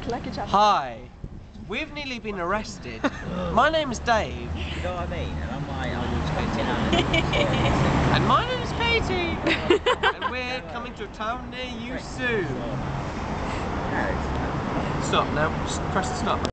like a chapter. Hi, we've nearly been arrested. My name is Dave. You know what I mean? And I'm like, I was expecting And my name is Katie. And we're coming to a town near you soon. Stop now, just press the stop.